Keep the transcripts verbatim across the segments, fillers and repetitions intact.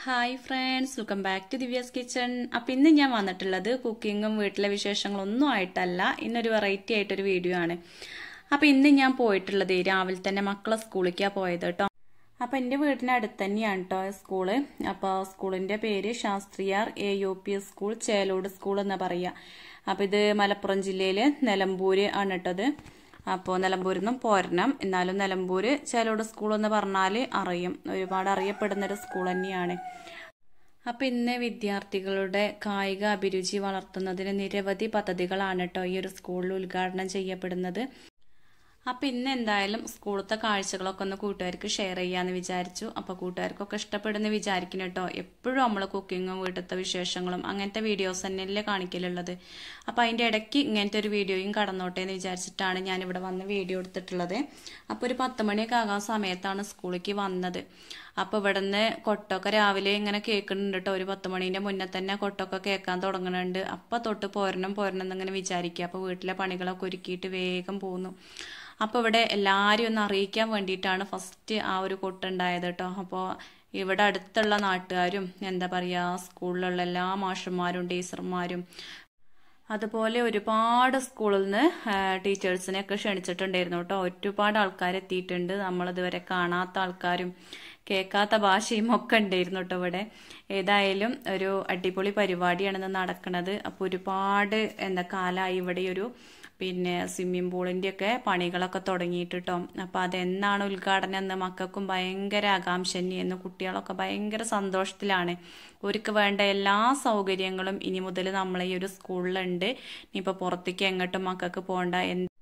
Hi friends, welcome back to Divya's kitchen. അപ്പം ഇന്ന് ഞാൻ വന്നിട്ടുള്ളത് കുക്കിങ്ങും വീട്ടിലെ വിശേഷങ്ങളൊന്നും ആയിട്ടല്ല, ഇന്നൊരു വെറൈറ്റി ആയിട്ടൊരു വീഡിയോ ആണ്. അപ്പം ഇന്ന് ഞാൻ പോയിട്ടുള്ളത് രാവിലെ തന്നെ മക്കളെ സ്കൂളിലേക്കാണ് പോയത് കേട്ടോ. അപ്പം എൻ്റെ വീടിൻ്റെ അടുത്ത് തന്നെയാണ് കേട്ടോ സ്കൂള്. അപ്പോൾ സ്കൂളിൻ്റെ പേര് Sasthriyar A U P school, Chelode school എന്നാ പറയുക. അപ്പം ഇത് മലപ്പുറം ജില്ലയിൽ നിലമ്പൂര് ആണ് കേട്ടത്. അപ്പോൾ നിലമ്പൂരിൽ നിന്നും പോരണം, എന്നാലും നിലമ്പൂർ ചേലോട് സ്കൂൾ എന്ന് പറഞ്ഞാൽ അറിയും, ഒരുപാട് അറിയപ്പെടുന്നൊരു സ്കൂൾ തന്നെയാണ്. അപ്പം ഇന്ന് വിദ്യാർത്ഥികളുടെ കായിക അഭിരുചി വളർത്തുന്നതിന് നിരവധി പദ്ധതികളാണ് കേട്ടോ ഈ ഒരു സ്കൂളിൽ ഉദ്ഘാടനം ചെയ്യപ്പെടുന്നത്. അപ്പം ഇന്ന് എന്തായാലും സ്കൂളത്തെ കാഴ്ചകളൊക്കെ ഒന്ന് കൂട്ടുകാർക്ക് ഷെയർ ചെയ്യാമെന്ന് വിചാരിച്ചു. അപ്പോൾ കൂട്ടുകാർക്കൊക്കെ ഇഷ്ടപ്പെടുന്ന വിചാരിക്കണം കേട്ടോ. എപ്പോഴും നമ്മൾ കുക്കിങ്ങും വീട്ടിലത്തെ വിശേഷങ്ങളും അങ്ങനത്തെ വീഡിയോസ് തന്നെയല്ലേ കാണിക്കലുള്ളത്. അപ്പോൾ അതിൻ്റെ ഇടയ്ക്ക് ഇങ്ങനത്തെ ഒരു വീഡിയോയും കടന്നോട്ടെ എന്ന് വിചാരിച്ചിട്ടാണ് ഞാനിവിടെ വന്ന് വീഡിയോ എടുത്തിട്ടുള്ളത്. അപ്പോൾ ഒരു പത്ത് മണിയൊക്കെ ആകാൻ സമയത്താണ് സ്കൂളിലേക്ക് വന്നത്. അപ്പോൾ ഇവിടെ നിന്ന് കൊട്ടൊക്കെ രാവിലെ ഇങ്ങനെ കേൾക്കുന്നുണ്ട് കേട്ടോ. ഒരു പത്ത് മണീൻ്റെ മുന്നേ തന്നെ കൊട്ടൊക്കെ കേൾക്കാൻ തുടങ്ങുന്നുണ്ട്. അപ്പം തൊട്ട് പോരണം പോരണം എന്നിങ്ങനെ വിചാരിക്കുക. അപ്പോൾ വീട്ടിലെ പണികളൊക്കെ ഒരുക്കിയിട്ട് വേഗം പോകുന്നു. അപ്പോൾ ഇവിടെ എല്ലാവരും ഒന്ന് അറിയിക്കാൻ വേണ്ടിയിട്ടാണ് ഫസ്റ്റ് ആ ഒരു കൊട്ടുണ്ടായത് കേട്ടോ. അപ്പോൾ ഇവിടെ അടുത്തുള്ള നാട്ടുകാരും എന്താ പറയുക, സ്കൂളിലുള്ള എല്ലാ മാഷന്മാരും ടീച്ചർമാരും അതുപോലെ ഒരുപാട് സ്കൂളിൽ നിന്ന് ടീച്ചേഴ്സിനെയൊക്കെ ക്ഷണിച്ചിട്ടുണ്ടായിരുന്നു കേട്ടോ. ഒരുപാട് ആൾക്കാർ എത്തിയിട്ടുണ്ട്. നമ്മളിതുവരെ കാണാത്ത ആൾക്കാരും കേൾക്കാത്ത ഭാഷയും ഒക്കെ ഉണ്ടായിരുന്നു കേട്ടോ ഇവിടെ. ഏതായാലും ഒരു അടിപൊളി പരിപാടിയാണ് നടക്കുന്നത്. അപ്പോൾ ഒരുപാട് എന്താ കാലമായി ഇവിടെ ഒരു പിന്നെ സ്വിമ്മിംഗ് പൂളിൻ്റെ ഒക്കെ പണികളൊക്കെ തുടങ്ങിയിട്ട് കേട്ടോ. അപ്പം അതെന്നാണ് ഉദ്ഘാടനം എന്ന് മക്കൾക്കും ഭയങ്കര ആകാംക്ഷ തന്നെയായിരുന്നു. കുട്ടികളൊക്കെ ഭയങ്കര സന്തോഷത്തിലാണ്. അവർക്ക് വേണ്ട എല്ലാ സൗകര്യങ്ങളും ഇനി മുതൽ നമ്മളെ ഈ ഒരു സ്കൂളിലുണ്ട്. ഇനിയിപ്പോൾ പുറത്തേക്ക് എങ്ങോട്ടും മക്കൾക്ക് പോകണ്ട.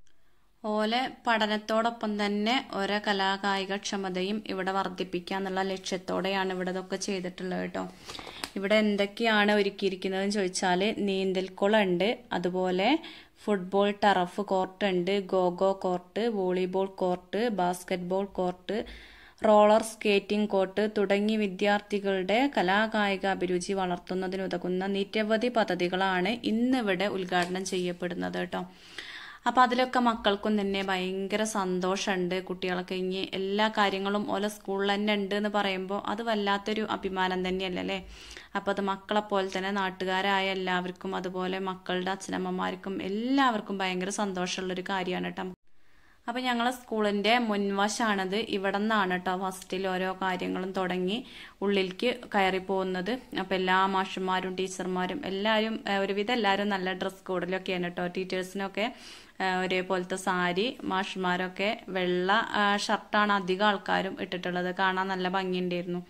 ഓലെ പഠനത്തോടൊപ്പം തന്നെ ഓരോ കലാകായിക ക്ഷമതയും ഇവിടെ വർദ്ധിപ്പിക്കുക എന്നുള്ള ലക്ഷ്യത്തോടെയാണ് ഇവിടെ ഇതൊക്കെ ചെയ്തിട്ടുള്ളത് കേട്ടോ. ഇവിടെ എന്തൊക്കെയാണ് ഒരുക്കിയിരിക്കുന്നതെന്ന് ചോദിച്ചാൽ നീന്തൽക്കുളം ഉണ്ട്, അതുപോലെ ഫുട്ബോൾ ടറഫ് കോർട്ട് ഉണ്ട്, ഗോഗോ court, volleyball court, basketball court, roller skating court തുടങ്ങി വിദ്യാർത്ഥികളുടെ കലാകായിക അഭിരുചി വളർത്തുന്നതിനുതകുന്ന നിരവധി പദ്ധതികളാണ് ഇന്നിവിടെ ഉദ്ഘാടനം ചെയ്യപ്പെടുന്നത് കേട്ടോ. അപ്പം അതിലൊക്കെ മക്കൾക്കും തന്നെ ഭയങ്കര സന്തോഷമുണ്ട്. കുട്ടികളൊക്കെ ഇനി എല്ലാ കാര്യങ്ങളും ഓല സ്കൂളിൽ തന്നെ ഉണ്ട് എന്ന് പറയുമ്പോൾ അത് വല്ലാത്തൊരു അഭിമാനം തന്നെയല്ലേ. അപ്പോൾ അത് മക്കളെ പോലെ തന്നെ നാട്ടുകാരായ എല്ലാവർക്കും അതുപോലെ മക്കളുടെ അച്ഛനമ്മമാർക്കും എല്ലാവർക്കും ഭയങ്കര സന്തോഷമുള്ളൊരു കാര്യമാണ് കേട്ടോ. അപ്പം ഞങ്ങളെ സ്കൂളിൻ്റെ മുൻവശാണത്. ഇവിടെ നിന്നാണ് കേട്ടോ ഫസ്റ്റിൽ ഓരോ കാര്യങ്ങളും തുടങ്ങി ഉള്ളിലേക്ക് കയറി പോകുന്നത്. അപ്പം എല്ലാ മാഷന്മാരും ടീച്ചർമാരും എല്ലാവരും ഒരുവിധം എല്ലാവരും നല്ല ഡ്രസ് കോഡിലൊക്കെയാണ് കേട്ടോ. ടീച്ചേഴ്സിനൊക്കെ ഒരേപോലത്തെ സാരി, മാഷന്മാരൊക്കെ വെള്ള ഷർട്ടാണ് അധികം ആൾക്കാരും ഇട്ടിട്ടുള്ളത്. കാണാൻ നല്ല ഭംഗിയുണ്ടായിരുന്നു.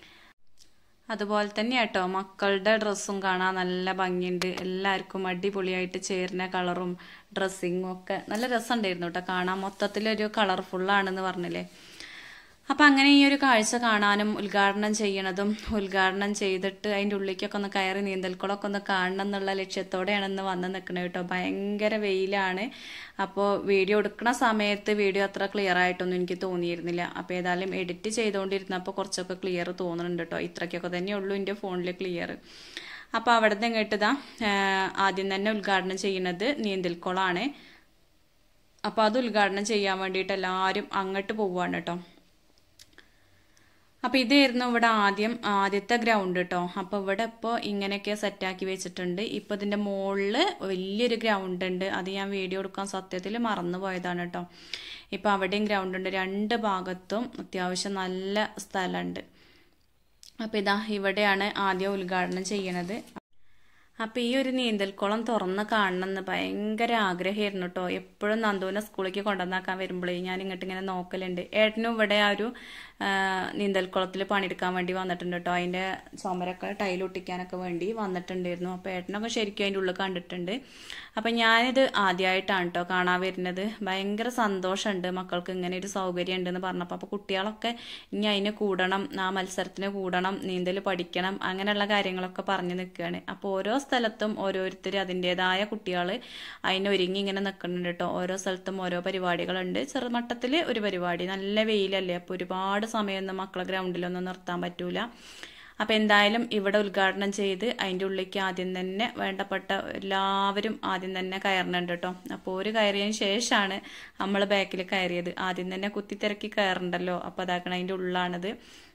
അതുപോലെ തന്നെ കേട്ടോ മക്കളുടെ ഡ്രസ്സും കാണാൻ നല്ല ഭംഗിയുണ്ട്. എല്ലാവർക്കും അടിപൊളിയായിട്ട് ചേരുന്ന കളറും ഡ്രസ്സിങ്ങും ഒക്കെ നല്ല രസമുണ്ടായിരുന്നു കേട്ടോ കാണാൻ. മൊത്തത്തിലൊരു കളർഫുള്ളാണെന്ന് പറഞ്ഞില്ലേ. അപ്പം അങ്ങനെ ഈ ഒരു കാഴ്ച കാണാനും ഉദ്ഘാടനം ചെയ്യണതും ഉദ്ഘാടനം ചെയ്തിട്ട് അതിൻ്റെ ഉള്ളിലേക്കൊക്കെ ഒന്ന് കയറി നീന്തൽക്കുളമൊക്കെ ഒന്ന് കാണണം എന്നുള്ള ലക്ഷ്യത്തോടെയാണ് ഇന്ന് വന്ന് നിൽക്കുന്നത് കേട്ടോ. ഭയങ്കര വെയിലാണ്. അപ്പോൾ വീഡിയോ എടുക്കുന്ന സമയത്ത് വീഡിയോ അത്ര ക്ലിയർ ആയിട്ടൊന്നും എനിക്ക് തോന്നിയിരുന്നില്ല. അപ്പോൾ ഏതായാലും എഡിറ്റ് ചെയ്തുകൊണ്ടിരുന്നപ്പോൾ കുറച്ചൊക്കെ ക്ലിയർ തോന്നുന്നുണ്ട് കേട്ടോ. ഇത്രയ്ക്കൊക്കെ തന്നെ ഉള്ളൂ എൻ്റെ ഫോണിൽ ക്ലിയർ. അപ്പോൾ അവിടെ നിന്ന് ഇങ്ങോട്ടിതാ ആദ്യം തന്നെ ഉദ്ഘാടനം ചെയ്യുന്നത് നീന്തൽക്കുളമാണ്. അപ്പോൾ അത് ഉദ്ഘാടനം ചെയ്യാൻ വേണ്ടിയിട്ട് എല്ലാവരും അങ്ങോട്ട് പോവുകയാണ് കേട്ടോ. അപ്പം ഇതായിരുന്നു ഇവിടെ ആദ്യം ആദ്യത്തെ ഗ്രൗണ്ട് കേട്ടോ. അപ്പോൾ ഇവിടെ ഇപ്പോൾ ഇങ്ങനെയൊക്കെ സെറ്റാക്കി വെച്ചിട്ടുണ്ട്. ഇപ്പോൾ ഇതിൻ്റെ മുകളിൽ വലിയൊരു ഗ്രൗണ്ട് ഉണ്ട്. അത് ഞാൻ വീഡിയോ എടുക്കാൻ സത്യത്തിൽ മറന്നു പോയതാണ് കേട്ടോ. ഇപ്പോൾ അവിടെയും ഗ്രൗണ്ട് ഉണ്ട്. രണ്ട് ഭാഗത്തും അത്യാവശ്യം നല്ല സ്ഥലമുണ്ട്. അപ്പോൾ ഇതാ ഇവിടെയാണ് ആദ്യം ഉദ്ഘാടനം ചെയ്യണത്. അപ്പം ഈ ഒരു നീന്തൽക്കുളം തുറന്ന് കാണണമെന്ന് ഭയങ്കര ആഗ്രഹമായിരുന്നു കേട്ടോ. എപ്പോഴും നന്ദുവിനെ സ്കൂളിലേക്ക് കൊണ്ടുവന്നാക്കാൻ വരുമ്പോഴേ ഞാൻ ഇങ്ങോട്ട് ഇങ്ങനെ നോക്കലുണ്ട്. ഏട്ടനും ഇവിടെ ആ ഒരു നീന്തൽക്കുളത്തിൽ പണിയെടുക്കാൻ വേണ്ടി വന്നിട്ടുണ്ട് കേട്ടോ. അതിൻ്റെ ചുമരൊക്കെ ടൈലൊട്ടിക്കാനൊക്കെ വേണ്ടി വന്നിട്ടുണ്ടായിരുന്നു. അപ്പോൾ ഏട്ടനൊക്കെ ശരിക്കും അതിൻ്റെ ഉള്ളിൽ കണ്ടിട്ടുണ്ട്. അപ്പം ഞാനിത് ആദ്യമായിട്ടാണ് കേട്ടോ കാണാൻ വരുന്നത്. ഭയങ്കര സന്തോഷമുണ്ട് മക്കൾക്ക് ഇങ്ങനെ ഒരു സൗകര്യം ഉണ്ടെന്ന് പറഞ്ഞപ്പോൾ. അപ്പോൾ കുട്ടികളൊക്കെ ഇനി അതിന് കൂടണം, ആ മത്സരത്തിന് കൂടണം, നീന്തൽ പഠിക്കണം, അങ്ങനെയുള്ള കാര്യങ്ങളൊക്കെ പറഞ്ഞു നിൽക്കുകയാണ്. അപ്പോൾ ഓരോ സ്ഥലത്തും ഓരോരുത്തർ അതിൻ്റെതായ കുട്ടികൾ അതിനൊരുങ്ങി ഇങ്ങനെ നിൽക്കുന്നുണ്ട് കേട്ടോ. ഓരോ സ്ഥലത്തും ഓരോ പരിപാടികളുണ്ട്. ചെറുമട്ടത്തിൽ ഒരു പരിപാടി, നല്ല വെയിലല്ലേ, അപ്പോൾ ഒരുപാട് സമയമൊന്നും മക്കളെ ഗ്രൗണ്ടിലൊന്നും നിർത്താൻ പറ്റൂല. അപ്പം എന്തായാലും ഇവിടെ ഉദ്ഘാടനം ചെയ്ത് അതിൻ്റെ ഉള്ളിലേക്ക് ആദ്യം തന്നെ വേണ്ടപ്പെട്ട എല്ലാവരും ആദ്യം തന്നെ കയറുന്നുണ്ട് കേട്ടോ. അപ്പോൾ ഒരു കയറിയതിന് ശേഷമാണ് നമ്മൾ ബാക്കിൽ കയറിയത്. ആദ്യം തന്നെ കുത്തിത്തിരക്കി കയറണ്ടല്ലോ. അപ്പോൾ അതാക്കണം അതിൻ്റെ ഉള്ളിലാണിത്.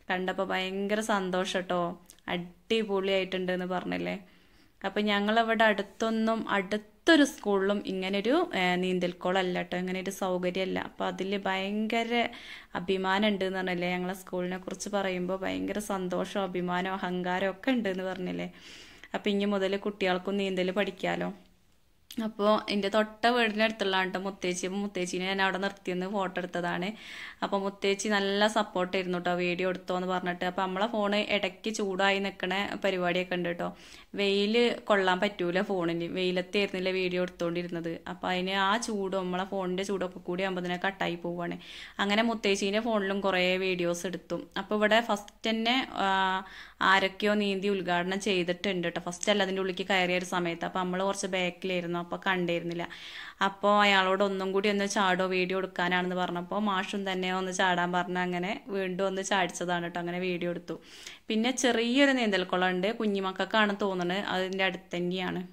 കണ്ടപ്പോൾ ഭയങ്കര സന്തോഷം കേട്ടോ. അടിപൊളിയായിട്ടുണ്ട് എന്ന് പറഞ്ഞില്ലേ. അപ്പം ഞങ്ങളിവിടെ അടുത്തൊന്നും അടുത്തൊരു സ്കൂളിലും ഇങ്ങനൊരു നീന്തൽക്കുളമല്ല കേട്ടോ, ഇങ്ങനെ ഒരു സൗകര്യമല്ല. അപ്പം അതിൽ ഭയങ്കര അഭിമാനം ഉണ്ട് എന്ന് പറഞ്ഞില്ലേ. ഞങ്ങളെ സ്കൂളിനെ കുറിച്ച് പറയുമ്പോൾ ഭയങ്കര സന്തോഷവും അഭിമാനവും അഹങ്കാരവും ഒക്കെ ഉണ്ട് എന്ന് പറഞ്ഞില്ലേ. അപ്പം ഇനി മുതൽ കുട്ടികൾക്കും നീന്തൽ പഠിക്കാമല്ലോ. അപ്പോൾ എൻ്റെ തൊട്ട വീടിൻ്റെ അടുത്തുള്ളതാണ് കേട്ടോ മുത്തേച്ചി. അപ്പോൾ മുത്തേച്ചീനെ ഞാൻ അവിടെ നിർത്തിയെന്ന് ഫോട്ടോ എടുത്തതാണ്. അപ്പോൾ മുത്തേച്ചി നല്ല സപ്പോർട്ടായിരുന്നു കേട്ടോ, വീഡിയോ എടുത്തോ എന്ന് പറഞ്ഞിട്ട്. അപ്പോൾ നമ്മളെ ഫോണ് ഇടയ്ക്ക് ചൂടായി നിൽക്കണ പരിപാടിയൊക്കെ ഉണ്ട് കേട്ടോ. വെയിൽ കൊള്ളാൻ പറ്റൂല ഫോണിന്, വെയിലത്തായിരുന്നില്ല വീഡിയോ എടുത്തുകൊണ്ടിരുന്നത്. അപ്പോൾ അതിന് ആ ചൂടും നമ്മളെ ഫോണിൻ്റെ ചൂടൊക്കെ കൂടി ആകുമ്പോൾ തന്നെ കട്ടായി പോവുകയാണ്. അങ്ങനെ മുത്തേച്ചീൻ്റെ ഫോണിലും കുറേ വീഡിയോസ് എടുത്തു. അപ്പോൾ ഇവിടെ ഫസ്റ്റ് തന്നെ ആരൊക്കെയോ നീന്തി ഉദ്ഘാടനം ചെയ്തിട്ടുണ്ട് കേട്ടോ. ഫസ്റ്റ് അല്ല അതിൻ്റെ ഉള്ളിലേക്ക് കയറിയ ഒരു സമയത്ത്. അപ്പോൾ നമ്മൾ കുറച്ച് ബാക്കിലായിരുന്നു, അപ്പോൾ കണ്ടിരുന്നില്ല. അപ്പോൾ അയാളോട് ഒന്നും കൂടി ഒന്ന് ചാടോ വീഡിയോ എടുക്കാനാണെന്ന് പറഞ്ഞപ്പോൾ മാഷും തന്നെ ഒന്ന് ചാടാൻ പറഞ്ഞ അങ്ങനെ വീണ്ടും ഒന്ന് ചാടിച്ചതാണ് കേട്ടോ. അങ്ങനെ വീഡിയോ എടുത്തു. പിന്നെ ചെറിയൊരു നീന്തൽക്കുളം ഉണ്ട്, കുഞ്ഞിമക്കൾക്കാണ് തോന്നുന്നത്, അതിൻ്റെ അടുത്ത് തന്നെയാണ്.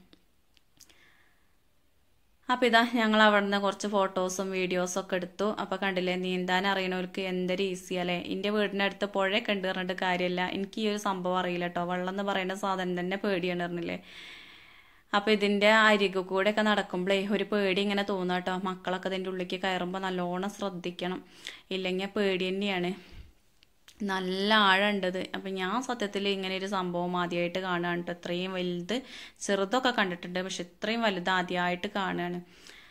അപ്പം ഇതാ ഞങ്ങൾ അവിടെ നിന്ന് കുറച്ച് ഫോട്ടോസും വീഡിയോസും ഒക്കെ എടുത്തു. അപ്പോൾ കണ്ടില്ലേ, നീന്താൻ അറിയണവർക്ക് എന്തൊരു ഈസി അല്ലേ. എൻ്റെ വീടിൻ്റെ അടുത്ത് പുഴയൊക്കെ ഉണ്ട് പറഞ്ഞിട്ട് കാര്യമില്ല, എനിക്ക് ഈ ഒരു സംഭവം അറിയില്ല കേട്ടോ. വെള്ളം എന്ന് പറയുന്ന സാധനം തന്നെ പേടിയാണ് പറഞ്ഞില്ലേ. അപ്പോൾ ഇതിൻ്റെ അരികു കൂടെ ഒക്കെ നടക്കുമ്പോഴേ ഒരു പേടി ഇങ്ങനെ തോന്നുക കേട്ടോ. മക്കളൊക്കെ ഇതിൻ്റെ ഉള്ളിലേക്ക് കയറുമ്പോൾ നല്ലോണം ശ്രദ്ധിക്കണം, ഇല്ലെങ്കിൽ പേടി തന്നെയാണ്. നല്ല ആഴമുണ്ടത്. അപ്പം ഞാൻ സത്യത്തിൽ ഇങ്ങനെ ഒരു സംഭവം ആദ്യമായിട്ട് കാണുകയാണ് കേട്ടോ. ഇത്രയും വലുത് ചെറുതൊക്കെ കണ്ടിട്ടുണ്ട്, പക്ഷെ ഇത്രയും വലുത് ആദ്യമായിട്ട് കാണുകയാണ്.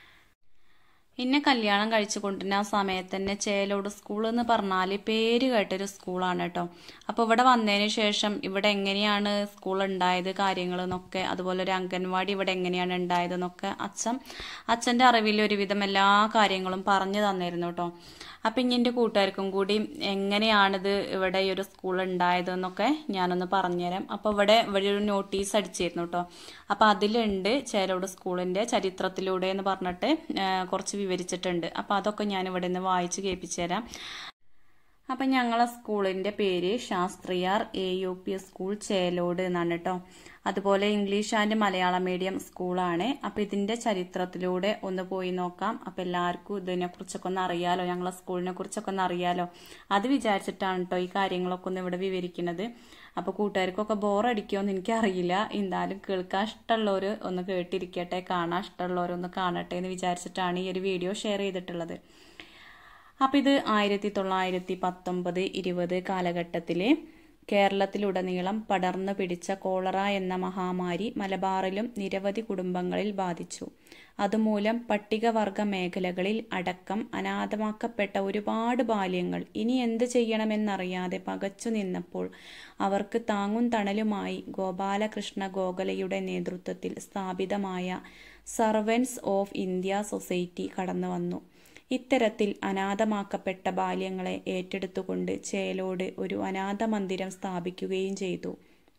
എന്നെ കല്യാണം കഴിച്ചു കൊണ്ടിരുന്ന ആ സമയത്ത് തന്നെ ചേലോട് സ്കൂൾ എന്ന് പറഞ്ഞാൽ പേര് കേട്ടൊരു സ്കൂളാണ് കേട്ടോ. അപ്പോൾ ഇവിടെ വന്നതിന് ശേഷം ഇവിടെ എങ്ങനെയാണ് സ്കൂൾ ഉണ്ടായത് കാര്യങ്ങൾ എന്നൊക്കെ, അതുപോലെ ഒരു അംഗൻവാടി ഇവിടെ എങ്ങനെയാണ് ഉണ്ടായതെന്നൊക്കെ അച്ഛൻ അച്ഛൻ്റെ അറിവിൽ ഒരുവിധം എല്ലാ കാര്യങ്ങളും പറഞ്ഞു തന്നിരുന്നു കേട്ടോ. അപ്പം ഇനി എൻ്റെ കൂട്ടുകാർക്കും കൂടി എങ്ങനെയാണിത് ഇവിടെ ഈ ഒരു സ്കൂൾ ഉണ്ടായതെന്നൊക്കെ ഞാനൊന്ന് പറഞ്ഞുതരാം. അപ്പോൾ ഇവിടെ ഇവിടെ ഒരു നോട്ടീസ് അടിച്ചിരുന്നു കേട്ടോ. അപ്പോൾ അതിലുണ്ട് ചേലോട് സ്കൂളിൻ്റെ ചരിത്രത്തിലൂടെ എന്ന് പറഞ്ഞിട്ട് കുറച്ച് വിവരിച്ചിട്ടുണ്ട്. അപ്പോൾ അതൊക്കെ ഞാൻ ഇവിടെ നിന്ന് വായിച്ച് കേൾപ്പിച്ചു തരാം. അപ്പം ഞങ്ങളെ സ്കൂളിൻ്റെ പേര് Sasthriyar A U P school Chelode എന്നാണ് കേട്ടോ. അതുപോലെ ഇംഗ്ലീഷ് ആൻഡ് മലയാളം മീഡിയം സ്കൂളാണ്. അപ്പം ഇതിൻ്റെ ചരിത്രത്തിലൂടെ ഒന്ന് പോയി നോക്കാം. അപ്പം എല്ലാവർക്കും ഇതിനെക്കുറിച്ചൊക്കെ ഒന്ന് അറിയാലോ, ഞങ്ങളെ സ്കൂളിനെ കുറിച്ചൊക്കെ ഒന്ന് അറിയാലോ, അത് വിചാരിച്ചിട്ടാണ് കേട്ടോ ഈ കാര്യങ്ങളൊക്കെ ഒന്ന് ഇവിടെ വിവരിക്കുന്നത്. അപ്പോൾ കൂട്ടുകാർക്കൊക്കെ ബോറടിക്കുമോയെന്ന് എനിക്കറിയില്ല. എന്തായാലും കേൾക്കാൻ ഇഷ്ടമുള്ളവർ ഒന്ന് കേട്ടിരിക്കട്ടെ, കാണാൻ ഇഷ്ടമുള്ളവരൊന്ന് കാണട്ടെ എന്ന് വിചാരിച്ചിട്ടാണ് ഈ ഒരു വീഡിയോ ഷെയർ ചെയ്തിട്ടുള്ളത്. അപ്പം ഇത് ആയിരത്തി തൊള്ളായിരത്തി പത്തൊമ്പത് ഇരുപത് കാലഘട്ടത്തിൽ കേരളത്തിലുടനീളം പടർന്നു പിടിച്ച കോളറ എന്ന മഹാമാരി മലബാറിലും നിരവധി കുടുംബങ്ങളിൽ ബാധിച്ചു. അതുമൂലം പട്ടികവർഗ മേഖലകളിൽ അടക്കം അനാഥമാക്കപ്പെട്ട ഒരുപാട് ബാല്യങ്ങൾ ഇനി എന്ത് ചെയ്യണമെന്നറിയാതെ പകച്ചു നിന്നപ്പോൾ അവർക്ക് താങ്ങും തണലുമായി ഗോപാലകൃഷ്ണ ഗോഖലെയുടെ നേതൃത്വത്തിൽ സ്ഥാപിതമായ സർവൻസ് ഓഫ് ഇന്ത്യ സൊസൈറ്റി കടന്നുവന്നു. ഇത്തരത്തിൽ അനാഥമാക്കപ്പെട്ട ബാല്യങ്ങളെ ഏറ്റെടുത്തുകൊണ്ട് ചേലോട് ഒരു അനാഥ മന്ദിരം സ്ഥാപിക്കുകയും ചെയ്തു.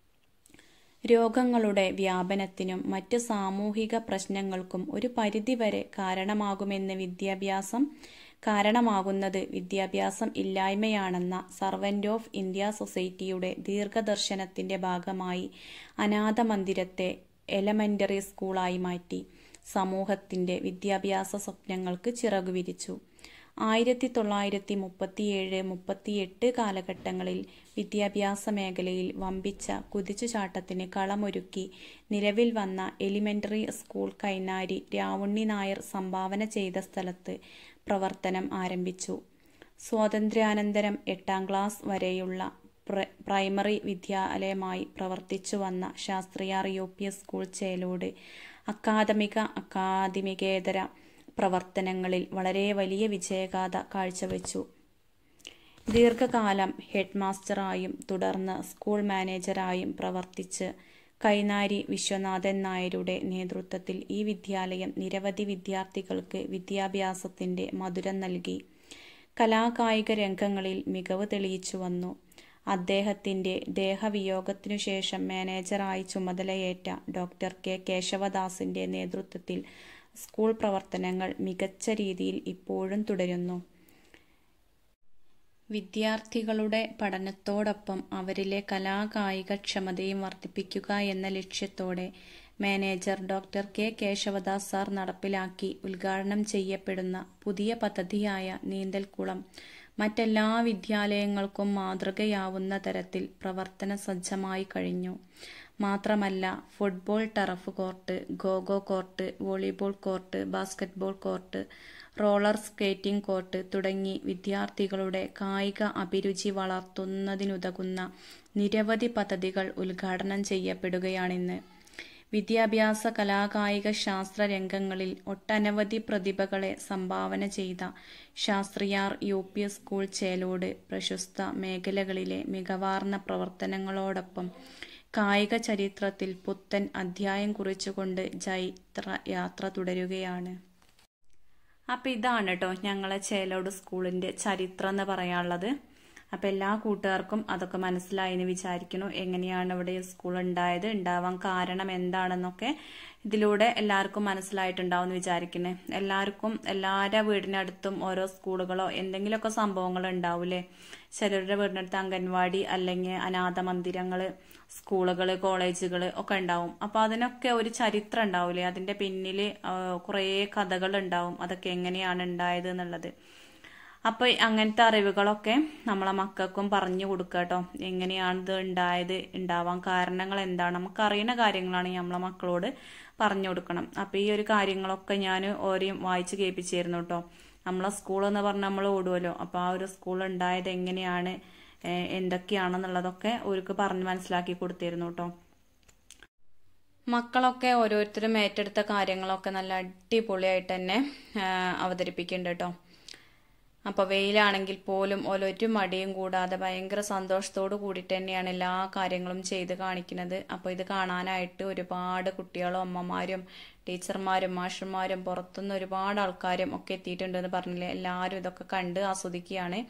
രോഗങ്ങളുടെ വ്യാപനത്തിനും മറ്റ് സാമൂഹിക പ്രശ്നങ്ങൾക്കും ഒരു പരിധിവരെ കാരണമാകുമെന്ന് വിദ്യാഭ്യാസം കാരണമാകുന്നത് വിദ്യാഭ്യാസം ഇല്ലായ്മയാണെന്ന സർവന്റ് ഓഫ് ഇന്ത്യ സൊസൈറ്റിയുടെ ദീർഘദർശനത്തിന്റെ ഭാഗമായി അനാഥ മന്ദിരത്തെ എലമെന്ററി സ്കൂളായി മാറ്റി സമൂഹത്തിന്റെ വിദ്യാഭ്യാസ സ്വപ്നങ്ങൾക്ക് ചിറകുവിരിച്ചു. ആയിരത്തി തൊള്ളായിരത്തി മുപ്പത്തിയേഴ് മുപ്പത്തിയെട്ട് കാലഘട്ടങ്ങളിൽ വിദ്യാഭ്യാസ മേഖലയിൽ വമ്പിച്ച കുതിച്ചുചാട്ടത്തിന് കളമൊരുക്കി നിലവിൽ വന്ന എലിമെന്ററി സ്കൂൾ കൈനാരി രാവുണ്ണി നായർ സംഭാവന ചെയ്ത സ്ഥലത്ത് പ്രവർത്തനം ആരംഭിച്ചു. സ്വാതന്ത്ര്യാനന്തരം എട്ടാം ക്ലാസ് വരെയുള്ള പ്രൈമറി വിദ്യാലയമായി പ്രവർത്തിച്ചു വന്ന Sasthriyar U P school Chelode അക്കാദമിക അക്കാദമികേതര പ്രവർത്തനങ്ങളിൽ വളരെ വലിയ വിജയഗാഥ കാഴ്ചവെച്ചു. ദീർഘകാലം ഹെഡ് മാസ്റ്ററായും തുടർന്ന് സ്കൂൾ മാനേജറായും പ്രവർത്തിച്ച് കൈനാരി വിശ്വനാഥൻ നായരുടെ നേതൃത്വത്തിൽ ഈ വിദ്യാലയം നിരവധി വിദ്യാർത്ഥികൾക്ക് വിദ്യാഭ്യാസത്തിന്റെ മധുരം നൽകി. കലാകായിക രംഗങ്ങളിൽ മികവ് തെളിയിച്ചു വന്നു. അദ്ദേഹത്തിന്റെ ദേഹവിയോഗത്തിനു ശേഷം മാനേജറായി ചുമതലയേറ്റ ഡോക്ടർ കെ കേശവദാസിന്റെ നേതൃത്വത്തിൽ സ്കൂൾ പ്രവർത്തനങ്ങൾ മികച്ച രീതിയിൽ ഇപ്പോഴും തുടരുന്നു. വിദ്യാർത്ഥികളുടെ പഠനത്തോടൊപ്പം അവരിലെ കലാകായിക ക്ഷമതയും വർദ്ധിപ്പിക്കുക എന്ന ലക്ഷ്യത്തോടെ manager doctor K Keshavadas sir നടപ്പിലാക്കി ഉദ്ഘാടനം ചെയ്യപ്പെടുന്ന പുതിയ പദ്ധതിയായ നീന്തൽക്കുളം മറ്റെല്ലാ വിദ്യാലയങ്ങൾക്കും മാതൃകയാവുന്ന തരത്തിൽ പ്രവർത്തന സജ്ജമായി കഴിഞ്ഞു. മാത്രമല്ല ഫുട്ബോൾ ടർഫ് കോർട്ട്, ഗോഗോ court, volleyball court, basketball court, roller skating court തുടങ്ങി വിദ്യാർത്ഥികളുടെ കായിക അഭിരുചി വളർത്തുന്നതിനുതകുന്ന നിരവധി പദ്ധതികൾ ഉദ്ഘാടനം ചെയ്യപ്പെടുകയാണിന്ന്. വിദ്യാഭ്യാസ, കലാകായിക, ശാസ്ത്ര രംഗങ്ങളിൽ ഒട്ടനവധി പ്രതിഭകളെ സംഭാവന ചെയ്ത Sasthriyar U P school Chelode പ്രശസ്ത മേഖലകളിലെ മികവാർന്ന പ്രവർത്തനങ്ങളോടൊപ്പം കായിക ചരിത്രത്തിൽ പുത്തൻ അധ്യായം കുറിച്ചുകൊണ്ട് ചൈത്ര യാത്ര തുടരുകയാണ്. അപ്പം ഇതാണ് കേട്ടോ ഞങ്ങളെ ചേലോട് സ്കൂളിൻ്റെ ചരിത്രം എന്ന് പറയാനുള്ളത്. അപ്പം എല്ലാ കൂട്ടുകാർക്കും അതൊക്കെ മനസ്സിലായി എന്ന് വിചാരിക്കുന്നു. എങ്ങനെയാണ് ഇവിടെ സ്കൂൾ ഉണ്ടായത്, ഉണ്ടാവാൻ കാരണം എന്താണെന്നൊക്കെ ഇതിലൂടെ എല്ലാവർക്കും മനസ്സിലായിട്ടുണ്ടാവും എന്ന് വിചാരിക്കുന്നത്. എല്ലാവർക്കും എല്ലാവരുടെ വീടിനടുത്തും ഓരോ സ്കൂളുകളോ എന്തെങ്കിലുമൊക്കെ സംഭവങ്ങൾ ഉണ്ടാവൂലേ. ചിലരുടെ വീടിനടുത്ത് അംഗൻവാടി അല്ലെങ്കിൽ അനാഥ മന്ദിരങ്ങൾ, സ്കൂളുകൾ, കോളേജുകൾ ഒക്കെ ഉണ്ടാവും. അപ്പോൾ അതിനൊക്കെ ഒരു ചരിത്രം ഉണ്ടാവൂലേ, അതിൻ്റെ പിന്നിൽ കുറേ കഥകൾ ഉണ്ടാവും, അതൊക്കെ എങ്ങനെയാണ് ഉണ്ടായത് എന്നുള്ളത്. അപ്പോൾ അങ്ങനത്തെ അറിവുകളൊക്കെ നമ്മളെ മക്കൾക്കും പറഞ്ഞു കൊടുക്കുക കേട്ടോ. എങ്ങനെയാണിത് ഉണ്ടായത്, ഉണ്ടാവാൻ കാരണങ്ങൾ എന്താണ്, നമുക്ക് അറിയുന്ന കാര്യങ്ങളാണ് നമ്മളെ മക്കളോട് പറഞ്ഞു കൊടുക്കണം. അപ്പോൾ ഈ ഒരു കാര്യങ്ങളൊക്കെ ഞാൻ ഓരെയും വായിച്ച് കേൾപ്പിച്ചിരുന്നു കേട്ടോ. നമ്മളെ സ്കൂൾ എന്ന് പറഞ്ഞാൽ നമ്മൾ ഓടുമല്ലോ. അപ്പോൾ ആ ഒരു സ്കൂൾ ഉണ്ടായത് എങ്ങനെയാണ്, എന്തൊക്കെയാണെന്നുള്ളതൊക്കെ അവർക്ക് പറഞ്ഞ് മനസ്സിലാക്കി കൊടുത്തിരുന്നു കേട്ടോ. മക്കളൊക്കെ ഓരോരുത്തരും ഏറ്റെടുത്ത കാര്യങ്ങളൊക്കെ നല്ല അടിപൊളിയായിട്ട് തന്നെ അവതരിപ്പിക്കുന്നുണ്ട് കേട്ടോ. അപ്പോൾ വെയിലാണെങ്കിൽ പോലും ഓരൊരു മടിയും കൂടാതെ ഭയങ്കര സന്തോഷത്തോടു കൂടിയിട്ട് തന്നെയാണ് എല്ലാ കാര്യങ്ങളും ചെയ്ത് കാണിക്കുന്നത്. അപ്പോൾ ഇത് കാണാനായിട്ട് ഒരുപാട് കുട്ടികളും അമ്മമാരും ടീച്ചർമാരും മാഷന്മാരും പുറത്തുനിന്ന് ഒരുപാട് ആൾക്കാരും ഒക്കെ എത്തിയിട്ടുണ്ടെന്ന് പറഞ്ഞില്ലേ. എല്ലാവരും ഇതൊക്കെ കണ്ട് ആസ്വദിക്കുകയാണ്.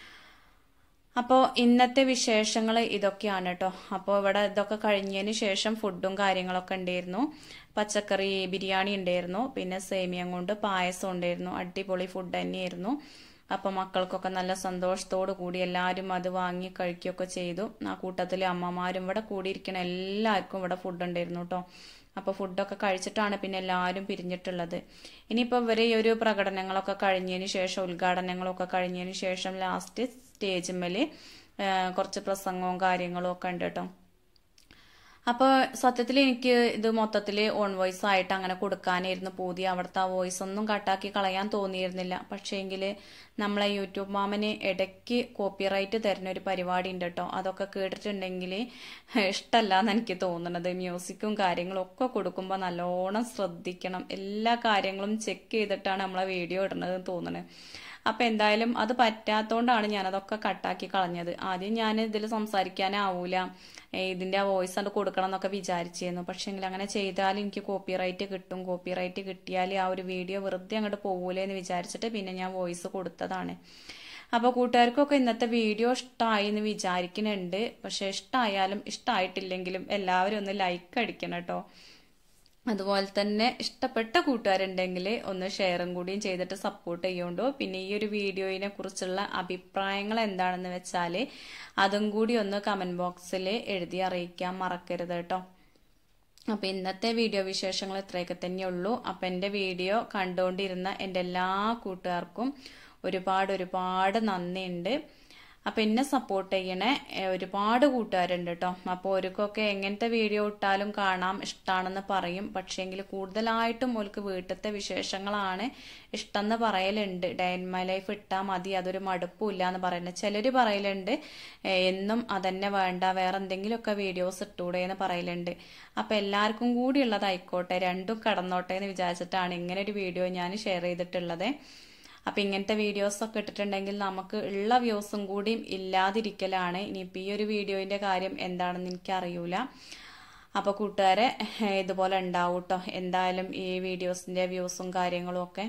അപ്പോൾ ഇന്നത്തെ വിശേഷങ്ങൾ ഇതൊക്കെയാണ് കേട്ടോ. അപ്പോൾ ഇവിടെ ഇതൊക്കെ കഴിഞ്ഞതിന് ശേഷം ഫുഡും കാര്യങ്ങളൊക്കെ ഉണ്ടായിരുന്നു. പച്ചക്കറി ബിരിയാണി ഉണ്ടായിരുന്നു, പിന്നെ സേമിയം കൊണ്ട് പായസം ഉണ്ടായിരുന്നു. അടിപൊളി ഫുഡ് തന്നെയായിരുന്നു. അപ്പോൾ മക്കൾക്കൊക്കെ നല്ല സന്തോഷത്തോടു കൂടി എല്ലാവരും അത് വാങ്ങി കഴിക്കുകയൊക്കെ ചെയ്തു. ആ കൂട്ടത്തിൽ അമ്മമാരും ഇവിടെ കൂടിയിരിക്കണ എല്ലാവർക്കും ഇവിടെ ഫുഡ് ഉണ്ടായിരുന്നു കേട്ടോ. അപ്പോൾ ഫുഡൊക്കെ കഴിച്ചിട്ടാണ് പിന്നെ എല്ലാവരും പിരിഞ്ഞിട്ടുള്ളത്. ഇനിയിപ്പോൾ ഇവർ ഈ ഒരു പ്രകടനങ്ങളൊക്കെ കഴിഞ്ഞതിന് ശേഷം, ഉദ്ഘാടനങ്ങളൊക്കെ കഴിഞ്ഞതിന് ശേഷം ലാസ്റ്റ് സ്റ്റേജിന്മേൽ കുറച്ച് പ്രസംഗവും കാര്യങ്ങളും ഒക്കെ ഉണ്ട് കേട്ടോ. അപ്പോൾ സത്യത്തിൽ എനിക്ക് ഇത് മൊത്തത്തിൽ ഓൺ വോയിസ് ആയിട്ട് അങ്ങനെ കൊടുക്കാനായിരുന്നു പൂതി. അവിടുത്തെ ആ വോയിസ് ഒന്നും കട്ടാക്കി കളയാൻ തോന്നിയിരുന്നില്ല. പക്ഷേങ്കിൽ നമ്മളെ യൂട്യൂബ് മാമന് ഇടയ്ക്ക് കോപ്പിറൈറ്റ് തരുന്ന ഒരു പരിപാടി ഉണ്ട് കേട്ടോ. അതൊക്കെ കേട്ടിട്ടുണ്ടെങ്കിൽ ഇഷ്ടമല്ല എന്ന് എനിക്ക് തോന്നുന്നത്. മ്യൂസിക്കും കാര്യങ്ങളും ഒക്കെ കൊടുക്കുമ്പോൾ നല്ലോണം ശ്രദ്ധിക്കണം. എല്ലാ കാര്യങ്ങളും ചെക്ക് ചെയ്തിട്ടാണ് നമ്മളെ വീഡിയോ ഇടുന്നതെന്ന് തോന്നുന്നത്. അപ്പം എന്തായാലും അത് പറ്റാത്തതുകൊണ്ടാണ് ഞാനതൊക്കെ കട്ടാക്കി കളഞ്ഞത്. ആദ്യം ഞാൻ ഇതിൽ സംസാരിക്കാനാവൂല, ഇതിൻ്റെ ആ വോയിസ് അത് കൊടുക്കണം എന്നൊക്കെ വിചാരിച്ചിരുന്നു. പക്ഷേങ്കിൽ അങ്ങനെ ചെയ്താൽ എനിക്ക് കോപ്പിറൈറ്റ് കിട്ടും. കോപ്പിറൈറ്റ് കിട്ടിയാൽ ആ ഒരു വീഡിയോ വെറുതെ അങ്ങോട്ട് പോകൂലേ എന്ന് വിചാരിച്ചിട്ട് പിന്നെ ഞാൻ വോയിസ് കൊടുത്തതാണ്. അപ്പോൾ കൂട്ടുകാർക്കൊക്കെ ഇന്നത്തെ വീഡിയോ ഇഷ്ടമായി എന്ന് വിചാരിക്കുന്നുണ്ട്. പക്ഷെ ഇഷ്ടമായാലും ഇഷ്ടമായിട്ടില്ലെങ്കിലും എല്ലാവരും ഒന്ന് ലൈക്ക് അടിക്കണം കേട്ടോ. അതുപോലെ തന്നെ ഇഷ്ടപ്പെട്ട കൂട്ടുകാരുണ്ടെങ്കിൽ ഒന്ന് ഷെയറും കൂടിയും ചെയ്തിട്ട് സപ്പോർട്ട് ചെയ്യുന്നുണ്ടോ. പിന്നെ ഈ ഒരു വീഡിയോയിനെ കുറിച്ചുള്ള അഭിപ്രായങ്ങൾ എന്താണെന്ന് വെച്ചാൽ അതും കൂടി ഒന്ന് കമന്റ് ബോക്സിൽ എഴുതി അറിയിക്കാൻ മറക്കരുത് കേട്ടോ. അപ്പം ഇന്നത്തെ വീഡിയോ വിശേഷങ്ങൾ ഇത്രയൊക്കെ തന്നെയുള്ളൂ. അപ്പം എൻ്റെ വീഡിയോ കണ്ടുകൊണ്ടിരുന്ന എൻ്റെ എല്ലാ കൂട്ടുകാർക്കും ഒരുപാട് ഒരുപാട് നന്ദിയുണ്ട്. അപ്പം എന്നെ സപ്പോർട്ട് ചെയ്യണേ ഒരുപാട് കൂട്ടുകാരുണ്ട് കേട്ടോ. അപ്പോൾ ഓർക്കൊക്കെ എങ്ങനത്തെ വീഡിയോ ഇട്ടാലും കാണാം, ഇഷ്ടമാണെന്ന് പറയും. പക്ഷേങ്കിൽ കൂടുതലായിട്ടും ഓർക്ക് വീട്ടിലത്തെ വിശേഷങ്ങളാണ് ഇഷ്ടം എന്ന് പറയലുണ്ട്. ഡേ ഇൻ മൈ ലൈഫ് ഇട്ടാൽ മതി, അതൊരു മടുപ്പില്ല എന്ന് പറയുന്നത്. ചിലർ പറയലുണ്ട് എന്നും അതന്നെ വേണ്ട, വേറെ എന്തെങ്കിലുമൊക്കെ വീഡിയോസ് ഇട്ടൂടെ എന്ന് പറയലുണ്ട്. അപ്പം എല്ലാവർക്കും കൂടി ഉള്ളതായിക്കോട്ടെ, രണ്ടും കടന്നോട്ടെ എന്ന് വിചാരിച്ചിട്ടാണ് ഇങ്ങനെ ഒരു വീഡിയോ ഞാൻ ഷെയർ ചെയ്തിട്ടുള്ളത്. അപ്പം ഇങ്ങനത്തെ വീഡിയോസൊക്കെ ഇട്ടിട്ടുണ്ടെങ്കിൽ നമുക്ക് ഉള്ള വ്യൂസും കൂടി ഇല്ലാതിരിക്കലാണ്. ഇനിയിപ്പോൾ ഈ ഒരു വീഡിയോൻ്റെ കാര്യം എന്താണെന്ന് എനിക്കറിയൂല. അപ്പോൾ കൂട്ടുകാരെ ഇതുപോലെ ഉണ്ടാവും കേട്ടോ. എന്തായാലും ഈ വീഡിയോസിൻ്റെ വ്യൂസും കാര്യങ്ങളും ഒക്കെ.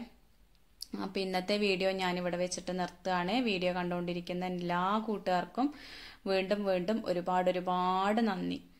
അപ്പോൾ ഇന്നത്തെ വീഡിയോ ഞാനിവിടെ വെച്ചിട്ട് നിർത്തുകയാണ്. വീഡിയോ കണ്ടുകൊണ്ടിരിക്കുന്ന എല്ലാ കൂട്ടുകാർക്കും വീണ്ടും വീണ്ടും ഒരുപാട് ഒരുപാട് നന്ദി.